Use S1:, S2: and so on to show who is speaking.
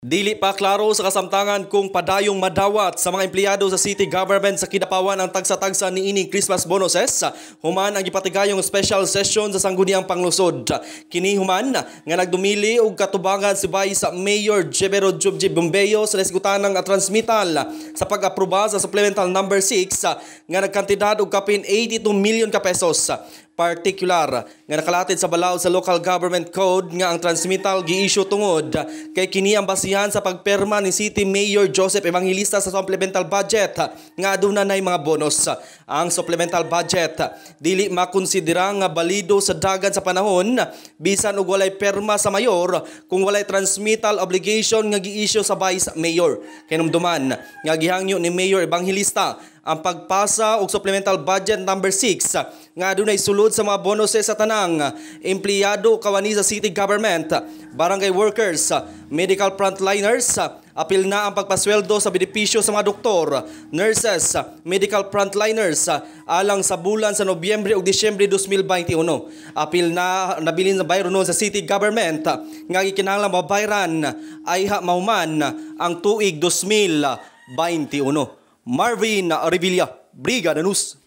S1: Dili pa klaro sa kasamtangan kung padayong madawat sa mga empleyado sa city government sa Kidapawan ang tagsa-tagsa niining Christmas bonuses human ang gipatigayong special session sa sangguniang panglusod. Kini human nga nagdumili og katubangan si Vice Mayor Jebero Jubji Bombeyo sa lesgutanang transmittal sa pag-aproba sa supplemental number 6 nga nagkantidad og kapin 82 million ka pesos. Partikular nga nakalatid sa balaod sa local government code nga ang transmittal gi-issue tungod kay kini ang basihan sa pagperma ni City Mayor Joseph Evangelista sa supplemental budget nga aduna nay mga bonus. Ang supplemental budget dili makonsidera nga balido sa dagan sa panahon bisan og walay perma sa mayor kung walay transmittal obligation nga gi-issue sa Vice Mayor. Kinumduman nga gihangyo ni Mayor Evangelista ang pagpasa og supplemental budget number 6 nga adunay sulod sa mga bonuses sa tanang empleyado kawani sa city government, barangay workers, medical frontliners. Apil na ang pagpasweldo sa benepisyo sa mga doktor, nurses, medical frontliners alang sa bulan sa Nobyembre ug Disyembre 2021. Apil na nabilin sa bayro sa city government nga gikinahanglan mabayran ay mahuman ang tuig 2021. Marvin Revilla, Brigada News.